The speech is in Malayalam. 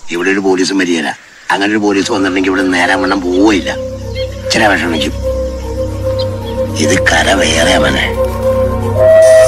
ഇവിടെ ഒരു പോലീസും വരികയില്ല. അങ്ങനെ ഒരു പോലീസ് വന്നിട്ടുണ്ടെങ്കിൽ ഇവിടെ നേരം വണ്ണം പോവില്ല. ചില വിഷമിക്കും. ഇത് കര വേറെ അവനെ.